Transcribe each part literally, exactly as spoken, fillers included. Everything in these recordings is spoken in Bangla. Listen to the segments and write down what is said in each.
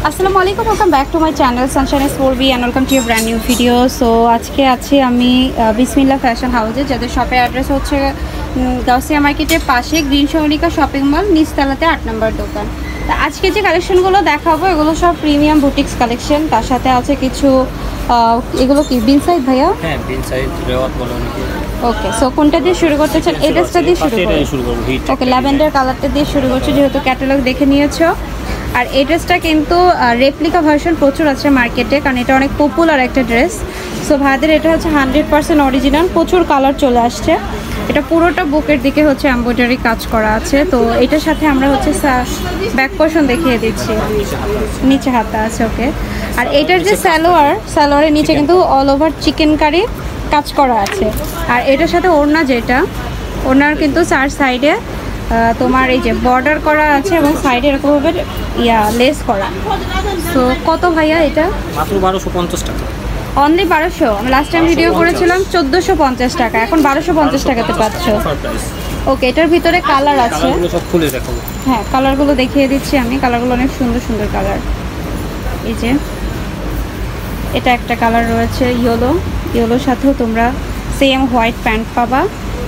আসসালামু আলাইকুম, welcome back to my channel sunshine S four B and welcome to brand new video. So আজকে আছি আমি বিসমিল্লাহ ফ্যাশন হাউসে, যাদের শপের অ্যাড্রেস হচ্ছে গাউসিয়া মার্কেটের পাশে গ্রিন সৌনিকা শপিং মল নিচতলাতে আট নম্বর দোকান। তা আজকে যে কালেকশনগুলো দেখাবো এগুলো সব প্রিমিয়াম বুটিক্স কালেকশন, তার সাথে আছে কিছু এগুলো কি বিন সাইড ভাইয়া? হ্যাঁ, বিন সাইড রেওয়াত বলে অনেকে। ওকে, সো কোনটা দিয়ে শুরু করতে চান? এই ড্রেসটা দিয়ে শুরু করব। ওকে, ল্যাভেন্ডার কালারটা দিয়ে শুরু করছি যেহেতু ক্যাটালগ দেখে নিয়েছো। আর এই ড্রেসটা কিন্তু রেপ্লিকা ভার্সন প্রচুর আছে মার্কেটে, কারণ এটা অনেক পপুলার একটা ড্রেস। সো ভাইদের এটা হচ্ছে হান্ড্রেড পার্সেন্ট অরিজিনাল, প্রচুর কালার চলে আসছে। এটা পুরোটা বুকের দিকে হচ্ছে এমব্রয়ডারি কাজ করা আছে। তো এটার সাথে আমরা হচ্ছে ব্যাক পোর্শন দেখিয়ে দিচ্ছি, নিচে হাতা আছে। ওকে, আর এটার যে সালোয়ার, সালোয়ারের নিচে কিন্তু অল ওভার চিকেন কারি কাজ করা আছে। আর এটার সাথে ওড়না, যেটা ওড়নার কিন্তু চার সাইডে তোমার এই যে বর্ডার করা আছে এবং সাইডে এরকমভাবে ইয়া লেস করা। তো কত ভাইয়া এটা? মাত্র বারোশো পঞ্চাশ টাকা। অনলি বারোশো? আমি লাস্ট টাইম ভিডিও করেছিলাম চোদ্দোশো পঞ্চাশ টাকা, এখন বারোশো পঞ্চাশ টাকাতে পাচ্ছ। ওকে, এটার ভিতরে কালার আছে, হ্যাঁ কালারগুলো দেখিয়ে দিচ্ছি আমি। কালারগুলো অনেক সুন্দর সুন্দর কালার। এই যে এটা একটা কালার রয়েছে ইয়েলো, ইয়েলোর সাথেও তোমরা সেম হোয়াইট প্যান্ট পাবা।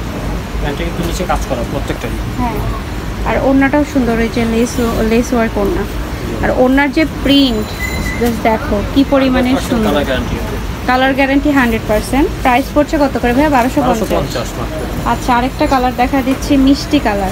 হ্যাঁ, আর ওড়নাটাও সুন্দর, এই যে লেস লেস ওয়ার্ক ওড়না। আর ওড়নার যে প্রিন্ট জাস্ট দেখো কি পরিমাণে সুন্দর। Colour guarantee hundred percent. Price পড়ছে কত করে ভাইয়া? বারোশো পঞ্চাশ। আচ্ছা, আরেকটা কালার দেখা দিচ্ছি, মিষ্টি কালার।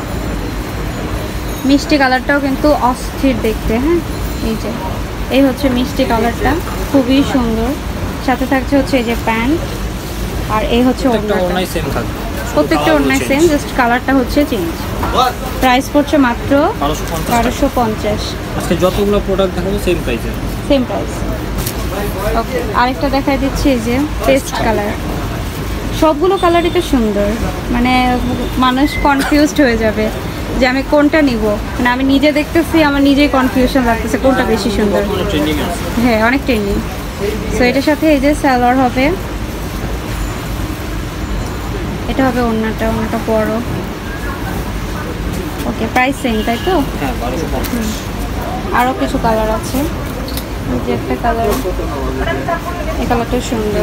মিষ্টি কালারটাও কিন্তু অস্থির দেখতে। হ্যাঁ, এই যে এই হচ্ছে মিষ্টি কালারটা, খুবই সুন্দর। সাথে থাকছে হচ্ছে এই যে প্যান্ট, আর এই হচ্ছে ওড়নাটা। প্রত্যেকটা ওড়নায় সেম, জাস্ট কালারটা হচ্ছে চেঞ্জ। প্রাইস পড়ছে মাত্র বারোশো পঞ্চাশ। আজকে যতগুলো প্রোডাক্ট দেখাবো সেম প্রাইসে, সেম প্রাইস। ওকে, আরেকটা দেখাই দিচ্ছি, এই যে পেস্ট কালার। সবগুলো কালারই তো সুন্দর, মানে মানুষ কনফিউজড হয়ে যাবে যে আমি কোনটা নিব। মানে আমি নিজে দেখতেছি, আমার নিজেই কনফিউশন লাগতেছে কোনটা বেশি সুন্দর। হ্যাঁ, অনেক ট্রেন্ডিং। সো এটার সাথে এই যে সালোয়ার হবে, এটা হবে ওড়নাটা, ওড়নাটা বড়। ওকে, প্রাইস সেম তাই তো? আরও কিছু কালার আছে, এই যে একটা কালার, এই কালারটা সুন্দর।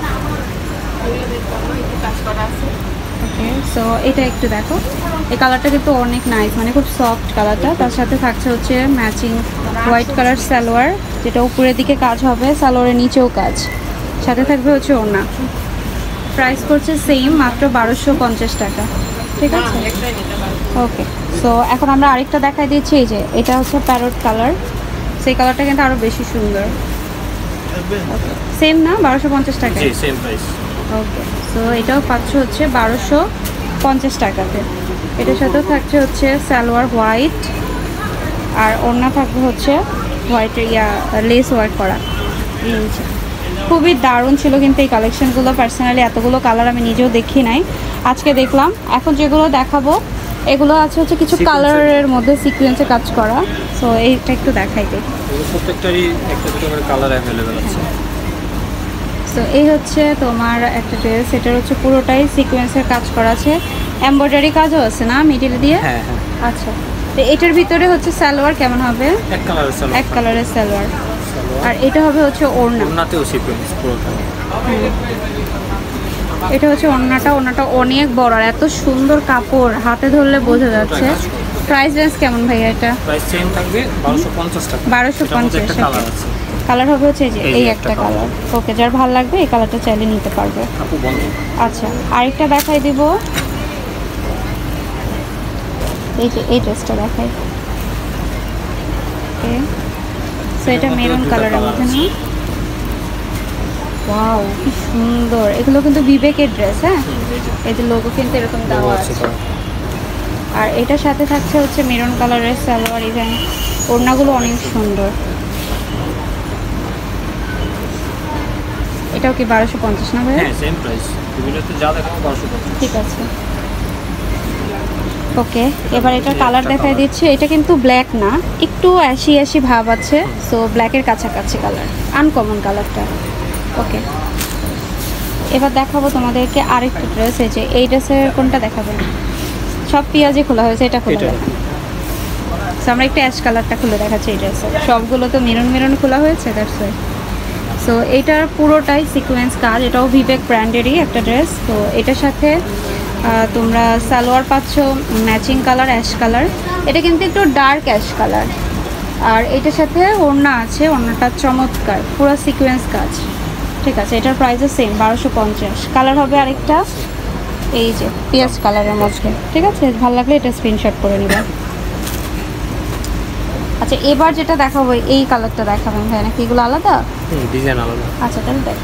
ওকে, সো এটা একটু দেখো, এই কালারটা কিন্তু অনেক নাইস, মানে খুব সফট কালারটা। তার সাথে থাকছে হচ্ছে ম্যাচিং হোয়াইট কালার সালোয়ার, যেটা উপরের দিকে কাজ হবে, সালোয়ারের নিচেও কাজ। সাথে থাকবে হচ্ছে ওড়না। প্রাইস করছে সেম, মাত্র বারোশো পঞ্চাশ টাকা। ঠিক আছে, ওকে। সো এখন আমরা আরেকটা দেখাই দিচ্ছি, এই যে এটা হচ্ছে প্যারট কালার। সেই কালারটা কিন্তু আরও বেশি সুন্দর। সেম না? বারোশো পঞ্চাশ টাকা। ওকে, সো এটাও পাচ্ছ হচ্ছে বারোশো পঞ্চাশ টাকাতে। এটার সাথেও থাকছে হচ্ছে সালোয়ার হোয়াইট, আর ওড়না থাকবে হচ্ছে হোয়াইটের ইয়া লেস ওয়ার্ক করা। খুবই দারুণ ছিল কিন্তু এই কালেকশনগুলো। পার্সোনালি এতগুলো কালার আমি নিজেও দেখি নাই, আজকে দেখলাম। এখন যেগুলো দেখাবো এগুলো আছে হচ্ছে কিছু কালারের মধ্যে সিকোয়েন্সে কাজ করা। সো এইটা একটু দেখাই দিই। প্রত্যেকটারই একটা দুটো করে কালার अवेलेबल আছে। সো এই হচ্ছে তোমার একটা ড্রেস, এটার হচ্ছে পুরোটাই সিকোয়েন্সের কাজ করা আছে, এমব্রয়ডারি কাজও আছে না মিডিল দিয়ে? হ্যাঁ হ্যাঁ। আচ্ছা, তো এটার ভিতরে হচ্ছে সালোয়ার কেমন হবে? এক কালারের সালোয়ার, এক কালারের সালোয়ার। আর এটা হবে হচ্ছে ওড়না, ওড়নাতেও সিকোয়েন্স পুরোটা। এটা হচ্ছে ওড়নাটা, ওড়নাটা অনেক বড় আর এত সুন্দর কাপড়, হাতে ধরলে বোঝা যাচ্ছে। প্রাইস রেঞ্জ কেমন ভাইয়া এটা? প্রাইস সেম থাকবে বারোশো পঞ্চাশ টাকা। বারোশো পঞ্চাশ কালার আছে, কালার হবে হচ্ছে যে এই একটা কালার। ওকে, যার ভালো লাগবে এই কালারটা চাইলে নিতে পারবে। আচ্ছা, আরেকটা দেখাই দিব, এই যে এই ড্রেসটা দেখাই। ওকে, সো এটা মেরুন কালারের মধ্যে না? ওয়াও, কি সুন্দর। এগুলো কিন্তু বিবেকের ড্রেস। হ্যাঁ, এই যে লোগো কিন্তু এরকম দেওয়া আছে। আর এটার সাথে থাকছে হচ্ছে মেরুন কালারের সালোয়ার। ইভেন ওড়নাগুলো অনেক সুন্দর। এটাও কি বারোশো পঞ্চাশ না ভাই? হ্যাঁ, সেম প্রাইস। এগুলোতে যা দেখাবো বারোশো পঞ্চাশ। ঠিক আছে, ওকে। এবার এটার কালার দেখাই দিচ্ছি। এটা কিন্তু ব্ল্যাক না, একটু অ্যাশি অ্যাশি ভাব আছে। সো ব্ল্যাকের কাছাকাছি কালার, আনকমন কালারটা। ওকে, এবার দেখাবো তোমাদেরকে আরেকটা ড্রেস। এই যে এই ড্রেসের কোনটা দেখাবেন? সব পেঁয়াজি খোলা হয়েছে, এটা খোলা। সো আমরা একটা অ্যাশ কালারটা খুলে দেখাচ্ছি এই ড্রেসে, সবগুলো তো মেরুন মেরুন খোলা হয়েছে দ্যাটস ওয়াই। সো এটার পুরোটাই সিকোয়েন্স কাজ, এটাও ভিবেক ব্র্যান্ডেরই একটা ড্রেস। তো এটার সাথে তোমরা সালোয়ার পাচ্ছ ম্যাচিং কালার অ্যাশ কালার, এটা কিন্তু একটু ডার্ক অ্যাশ কালার। আর এটার সাথে ওড়না আছে, ওড়নাটা চমৎকার পুরো সিকোয়েন্স কাজ। ঠিক আছে, এটার প্রাইসও সেম বারোশো পঞ্চাশ। কালার হবে আরেকটা এই যে পিয়াজ কালারের মধ্যে। ঠিক আছে, ভালো লাগলে এটা স্ক্রিনশট করে নিবা। আচ্ছা এবার যেটা দেখাবো এই কালারটা দেখাবেন ভাই, নাকি এগুলো আলাদা? ডিজাইন আলাদা। আচ্ছা তাহলে দেখ,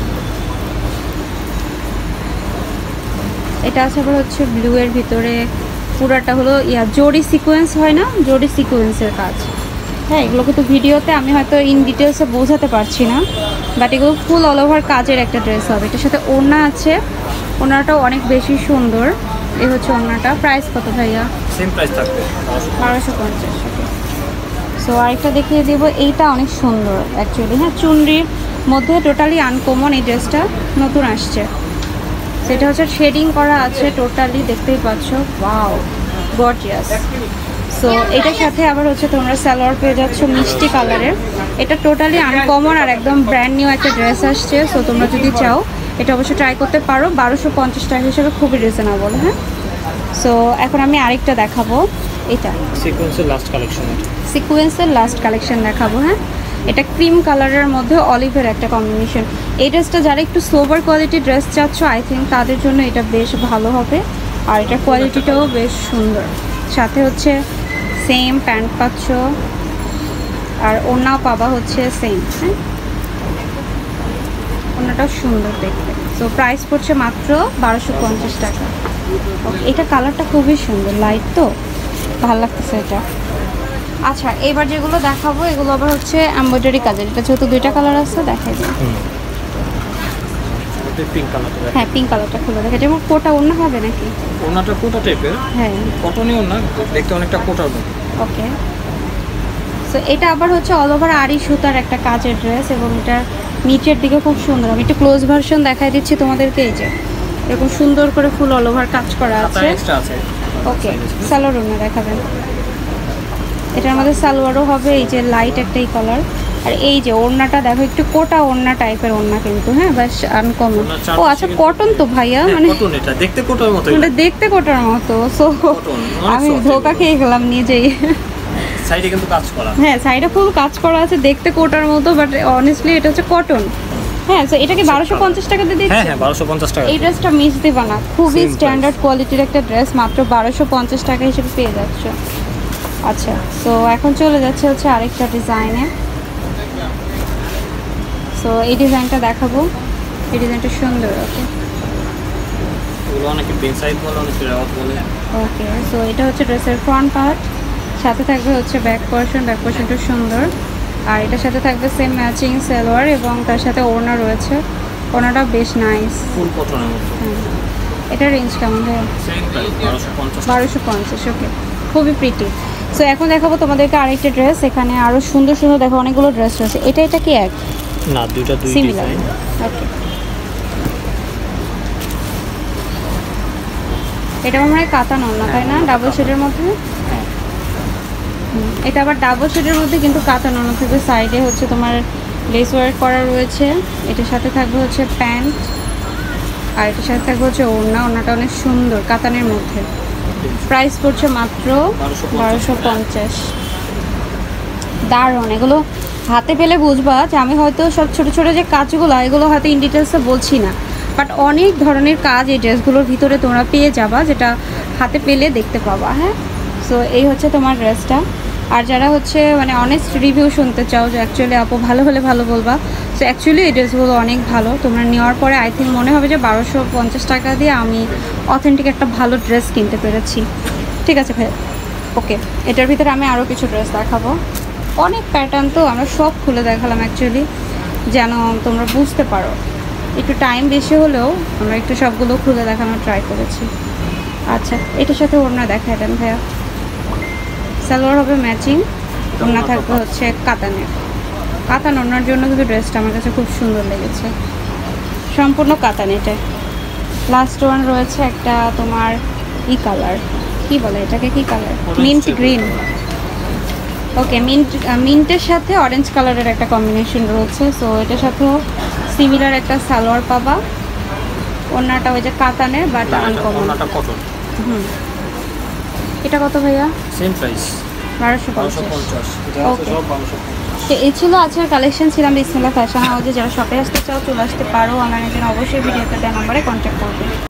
এটা আছে আবার হচ্ছে ব্লু এর ভিতরে, পুরাটা হলো ইয়া জরি সিকোয়েন্স হয় না, জরি সিকোয়েন্সের কাজ। হ্যাঁ এগুলো কিন্তু ভিডিওতে আমি হয়তো ইন ডিটেলসে বোঝাতে পারছি না, বাট এগুলো ফুল অল ওভার কাজের একটা ড্রেস হবে। এটার সাথে ওড়না আছে, ওড়নাটাও অনেক বেশি সুন্দর। এই হচ্ছে ওড়নাটা। প্রাইস কত ভাইয়া? সেম প্রাইস থাকবে বারোশো পঞ্চাশ। সো আরেকটা দেখিয়ে দেবো, এইটা অনেক সুন্দর অ্যাকচুয়ালি। হ্যাঁ চুনরির মধ্যে টোটালি আনকমন এই ড্রেসটা, নতুন আসছে। সেটা হচ্ছে শেডিং করা আছে টোটালি, দেখতেই পাচ্ছ। Wow gorgeous. সো এটার সাথে আবার হচ্ছে তোমরা সালোয়ার পেয়ে যাচ্ছ মিষ্টি কালারের। এটা টোটালি আনকমন আর একদম ব্র্যান্ড নিউ একটা ড্রেস আসছে। সো তোমরা যদি চাও এটা অবশ্যই ট্রাই করতে পারো, বারোশো পঞ্চাশ টাকা হিসেবে খুবই রিজনেবল। হ্যাঁ সো এখন আমি আরেকটা দেখাবো, এটা সিকোয়েন্সের লাস্ট কালেকশন। সিকোয়েন্সের লাস্ট কালেকশন দেখাবো। হ্যাঁ এটা ক্রিম কালারের মধ্যে অলিভের একটা কম্বিনেশন। এই ড্রেসটা যারা একটু সোবার কোয়ালিটির ড্রেস চাচ্ছ আই থিঙ্ক তাদের জন্য এটা বেশ ভালো হবে। আর এটার কোয়ালিটিটাও বেশ সুন্দর। সাথে হচ্ছে সেম প্যান্ট পাচ্ছ আর ওড়নাও পাবা হচ্ছে সেম। হ্যাঁ ওড়নাটাও সুন্দর দেখতে। সো প্রাইস পড়ছে মাত্র বারোশো পঞ্চাশ টাকা। ওকে এটা কালারটা খুবই সুন্দর, লাইট তো ভালো লাগতেছে এটা। আচ্ছা এবার যেগুলো দেখাবো এগুলো আবার হচ্ছে এমব্রয়ডারি কাজের। এটা যেহেতু দুইটা কালার আছে দেখাই দিই। Pink colour. হ্যাঁ পিঙ্ক কালারটা খুলে দেখা, যেমন কোটা ওড়না হবে নাকি? ওড়নাটা কোটা টাইপের। হ্যাঁ কটনই ওড়না, দেখতে অনেকটা কোটার মতো। ওকে সো এটা আবার হচ্ছে অল ওভার আড়ি সুতার একটা কাজের ড্রেস এবং এটা নিচের দিকে খুব সুন্দর। আমি একটু ক্লোজ ভার্সন দেখাই দিচ্ছি তোমাদেরকে। এই যে এরকম সুন্দর করে ফুল অল ওভার কাজ করা আছে। ওকে সালোয়ার ওড়না দেখাবেন। এটার মধ্যে সালোয়ারও হবে এই যে লাইট একটাই কালার। আর এই যে ওড়নাটা দেখো একটু কোটা ওড়না টাইপের ওড়না কিন্তু। হ্যাঁ বাস আনকমন। ও আচ্ছা কটন তো ভাইয়া, মানে কটন, এটা দেখতে কোটার মতো। এটা দেখতে কোটার মতো। সো আমি ধোকা খেয়ে গেলাম নিজেই। সাইডে কিন্তু কাজ করা। হ্যাঁ সাইডে ফুল কাজ করা আছে, দেখতে কোটার মতো, বাট অনেস্টলি এটা হচ্ছে কটন। হ্যাঁ সো এটা কি বারোশো পঞ্চাশ টাকা দিয়ে দিচ্ছে? হ্যাঁ হ্যাঁ বারোশো পঞ্চাশ টাকা। এই ড্রেসটা মিস দিবা না, খুবই স্ট্যান্ডার্ড কোয়ালিটির একটা ড্রেস, মাত্র বারোশো পঞ্চাশ টাকা হিসেবে পেয়ে যাচ্ছ। আচ্ছা সো এখন চলে যাচ্ছে হচ্ছে আরেকটা ডিজাইনে। সো এই ডিজাইনটা দেখাবো, এই ডিজাইনটা সুন্দর। ওকে এগুলো অনেকে বেন সাইড বলে, অনেকে রাওয়াত বলে। ওকে সো এটা হচ্ছে ড্রেসের ফ্রন্ট পার্ট, সাথে থাকবে হচ্ছে ব্যাক পোর্শন। ব্যাক পোর্শনটা সুন্দর। আর এটার সাথে থাকবে সেম ম্যাচিং সালোয়ার এবং তার সাথে ওড়না রয়েছে। ওড়নাটা বেশ নাইস, ফুল কটনের মতো। এটা রেঞ্জ কেমন হয়? বারোশো পঞ্চাশ। ওকে খুবই প্রিটি। সো এখন দেখাবো তোমাদেরকে আরেকটা ড্রেস। এখানে আরো সুন্দর সুন্দর দেখো অনেকগুলো ড্রেস রয়েছে। এটা এটা কি এক না, দুইটা দুই সিমিলার। ওকে এটা আমার মনে হয় কাতান ওড়না তাই না, ডাবল শেডের মধ্যে। এটা আবার ডাবল শেডের মধ্যে কিন্তু কাতান ওড়না থাকবে। সাইডে হচ্ছে তোমার লেস ওয়ার্ক করা রয়েছে। এটার সাথে থাকবে হচ্ছে প্যান্ট আর এটার সাথে থাকবে হচ্ছে ওড়না। ওড়নাটা অনেক সুন্দর কাতানের মধ্যে। প্রাইস পড়ছে মাত্র বারোশো পঞ্চাশ। দারুণ, এগুলো হাতে পেলে বুঝবা যে আমি হয়তো সব ছোটো ছোটো যে কাজগুলো এগুলো হয়তো ইন ডিটেলসে বলছি না, বাট অনেক ধরনের কাজ এই ড্রেসগুলোর ভিতরে তোমরা পেয়ে যাবা, যেটা হাতে পেলে দেখতে পাবা। হ্যাঁ সো এই হচ্ছে তোমার ড্রেসটা। আর যারা হচ্ছে মানে অনেস্ট রিভিউ শুনতে চাও যে অ্যাকচুয়ালি আপু ভালো হলে ভালো বলবা, সো অ্যাকচুয়ালি এই ড্রেসগুলো অনেক ভালো। তোমরা নেওয়ার পরে আই থিঙ্ক মনে হবে যে বারোশো পঞ্চাশ টাকা দিয়ে আমি অথেন্টিক একটা ভালো ড্রেস কিনতে পেরেছি। ঠিক আছে ভাই ওকে, এটার ভিতরে আমি আরও কিছু ড্রেস দেখাবো। অনেক প্যাটার্ন তো আমরা সব খুলে দেখালাম অ্যাকচুয়ালি, যেন তোমরা বুঝতে পারো। একটু টাইম বেশি হলেও আমরা একটু সবগুলো খুলে দেখানোর ট্রাই করেছি। আচ্ছা এটার সাথে ওড়না দেখাই দেন ভাইয়া। সালোয়ার হবে ম্যাচিং, ওড়না থাকবে হচ্ছে কাতানের। কাতান ওড়নার জন্য কিন্তু ড্রেসটা আমার কাছে খুব সুন্দর লেগেছে, সম্পূর্ণ কাতান। এটা লাস্ট ওয়ান রয়েছে একটা তোমার ই কালার, কি বলে এটাকে, কি colour, mint green. Okay, mint মিন্টের সাথে অরেঞ্জ কালারের একটা কম্বিনেশন রয়েছে। সো এটার সাথেও সিমিলার একটা সালোয়ার পাবা। ওড়নাটা ওই যে কাতানের বাট আনকমন। ওড়নাটা কটন। হুম, এটা কত ভাইয়া? সেম প্রাইস বারোশো বারোশো পঞ্চাশ। পঞ্চাশ। এটা আছে সব বারোশো পঞ্চাশ। তো এই ছিল আজকের কালেকশন। ছিলাম বিসমিল্লাহ ফ্যাশন হাউসে। যারা শপে আসতে চাও চলে আসতে পারো। অনলাইনের জন্য অবশ্যই ভিডিওতে দেওয়া নাম্বারে কন্ট্যাক্ট করবে।